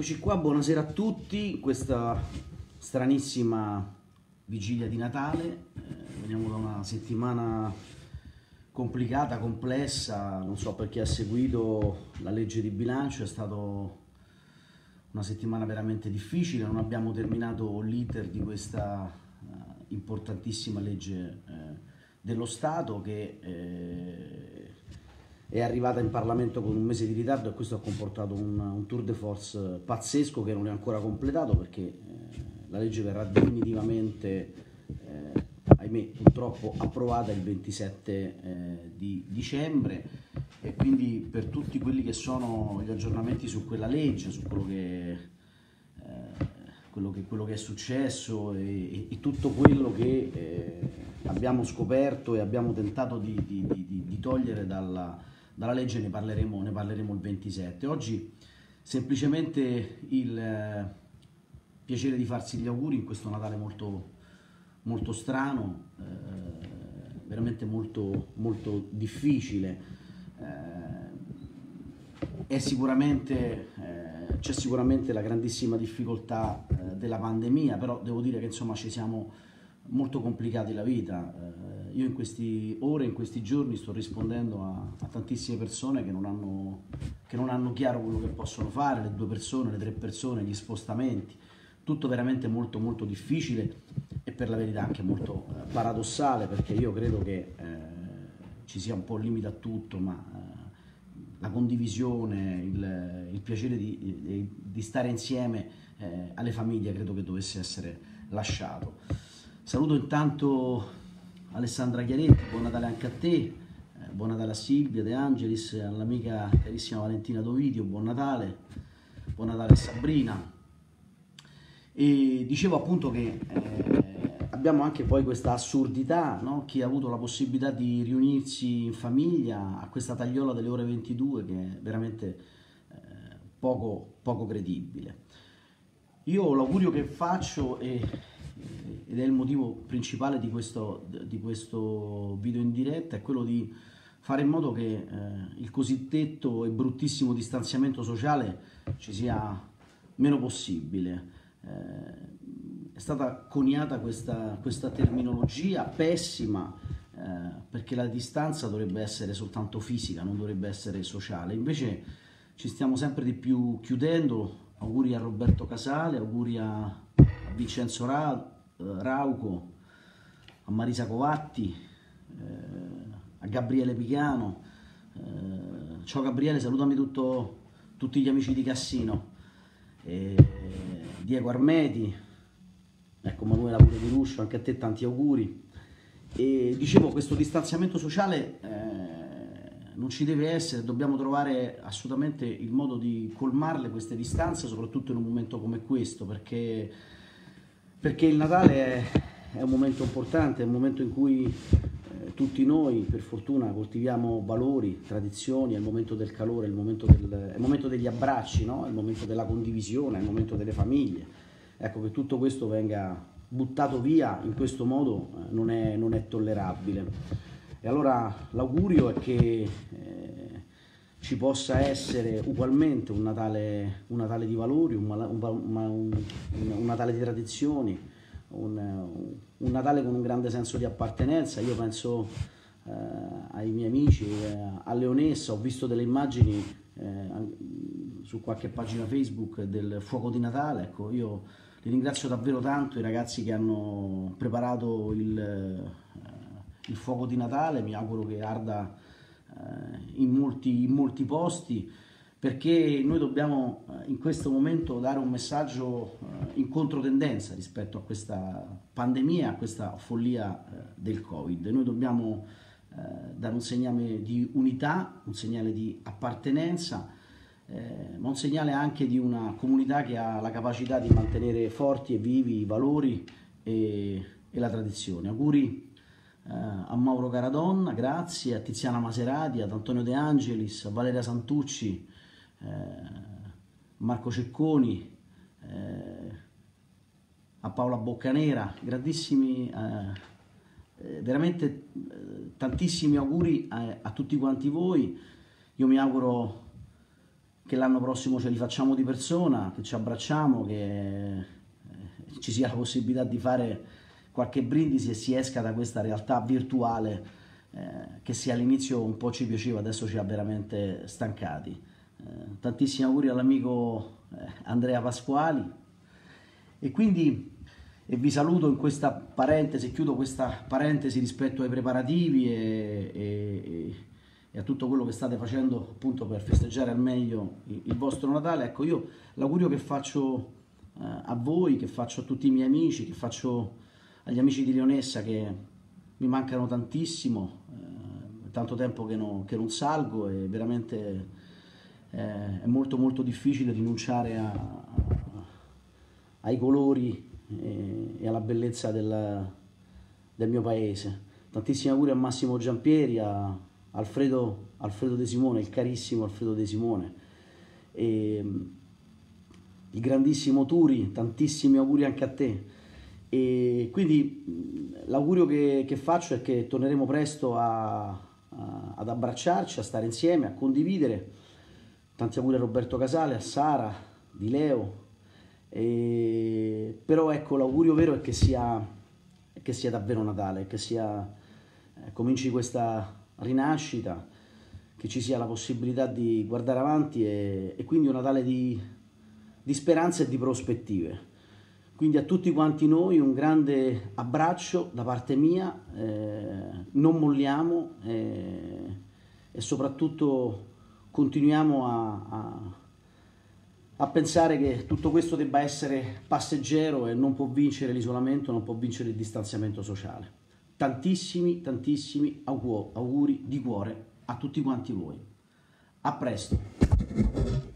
Eccoci qua, buonasera a tutti, questa stranissima vigilia di Natale. Veniamo da una settimana complicata, complessa, non so per chi ha seguito la legge di bilancio, è stata una settimana veramente difficile, non abbiamo terminato l'iter di questa importantissima legge dello Stato che è arrivata in Parlamento con un mese di ritardo e questo ha comportato un tour de force pazzesco che non è ancora completato perché la legge verrà definitivamente, ahimè, purtroppo approvata il 27 di dicembre e quindi per tutti quelli che sono gli aggiornamenti su quella legge, su quello che è successo e tutto quello che abbiamo scoperto e abbiamo tentato di togliere dalla legge ne parleremo il 27. Oggi semplicemente il piacere di farsi gli auguri in questo Natale molto, molto strano, veramente molto, molto difficile. C'è sicuramente la grandissima difficoltà della pandemia, però devo dire che insomma ci siamo molto complicati la vita. Io in questi giorni sto rispondendo a tantissime persone che non hanno chiaro quello che possono fare, le 2 persone, le 3 persone, gli spostamenti, tutto veramente molto molto difficile e per la verità anche molto paradossale, perché io credo che ci sia un po' il limite a tutto, ma la condivisione, il piacere di stare insieme alle famiglie credo che dovesse essere lasciato. Saluto intanto Alessandra Chiaretti, buon Natale anche a te, buon Natale a Silvia De Angelis, all'amica carissima Valentina Dovidio, buon Natale a Sabrina. E dicevo appunto che abbiamo anche poi questa assurdità, no? Chi ha avuto la possibilità di riunirsi in famiglia a questa tagliola delle ore 22 che è veramente poco credibile. Io l'augurio che faccio ed è il motivo principale di questo video in diretta, è quello di fare in modo che il cosiddetto e bruttissimo distanziamento sociale ci sia meno possibile. È stata coniata questa terminologia pessima perché la distanza dovrebbe essere soltanto fisica, non dovrebbe essere sociale. Invece ci stiamo sempre di più chiudendo. Auguri a Roberto Casale, auguri a Vincenzo Rauco, a Marisa Covatti, a Gabriele Pichiano. Ciao Gabriele, salutami tutti gli amici di Cassino, Diego Armeti, ecco Manuela pure di Ruscio, anche a te tanti auguri. E dicevo, questo distanziamento sociale non ci deve essere, dobbiamo trovare assolutamente il modo di colmarle queste distanze, soprattutto in un momento come questo, perché il Natale è un momento importante, è un momento in cui tutti noi per fortuna coltiviamo valori, tradizioni, è il momento del calore, è il momento degli abbracci, no? È il momento della condivisione, è il momento delle famiglie. Ecco, che tutto questo venga buttato via in questo modo non è tollerabile. E allora l'augurio è che ci possa essere ugualmente un Natale di valori, un Natale di tradizioni, un Natale con un grande senso di appartenenza. Io penso ai miei amici, a Leonessa, ho visto delle immagini su qualche pagina Facebook del fuoco di Natale. Ecco, io li ringrazio davvero tanto, i ragazzi che hanno preparato il fuoco di Natale, mi auguro che arda in molti posti, perché noi dobbiamo in questo momento dare un messaggio in controtendenza rispetto a questa pandemia, a questa follia del Covid. Noi dobbiamo dare un segnale di unità, un segnale di appartenenza, ma un segnale anche di una comunità che ha la capacità di mantenere forti e vivi i valori e la tradizione. Auguri a Mauro Caradonna, grazie, a Tiziana Maserati, ad Antonio De Angelis, a Valeria Santucci, Marco Cecconi, a Paola Boccanera, grandissimi, veramente tantissimi auguri a tutti quanti voi. Io mi auguro che l'anno prossimo ce li facciamo di persona, che ci abbracciamo, che ci sia la possibilità di fare qualche brindisi e si esca da questa realtà virtuale che se all'inizio un po' ci piaceva, adesso ci ha veramente stancati. Tantissimi auguri all'amico Andrea Pasquali e quindi vi saluto in questa parentesi, chiudo questa parentesi rispetto ai preparativi e a tutto quello che state facendo appunto per festeggiare al meglio il vostro Natale. Ecco, io l'augurio che faccio a voi, che faccio a tutti i miei amici, che faccio agli amici di Leonessa che mi mancano tantissimo, tanto tempo che non salgo e veramente è molto molto difficile rinunciare ai colori e alla bellezza del mio paese. Tantissimi auguri a Massimo Giampieri, a Alfredo De Simone, il carissimo Alfredo De Simone, e il grandissimo Turi, tantissimi auguri anche a te. E quindi l'augurio che faccio è che torneremo presto ad abbracciarci, a stare insieme, a condividere. Tanti auguri a Roberto Casale, a Sara, di Leo. Però ecco, l'augurio vero è che sia davvero Natale, che cominci questa rinascita, che ci sia la possibilità di guardare avanti e quindi un Natale di speranze e di prospettive. Quindi a tutti quanti noi un grande abbraccio da parte mia, non molliamo e soprattutto continuiamo a pensare che tutto questo debba essere passeggero e non può vincere l'isolamento, non può vincere il distanziamento sociale. Tantissimi auguri di cuore a tutti quanti voi. A presto!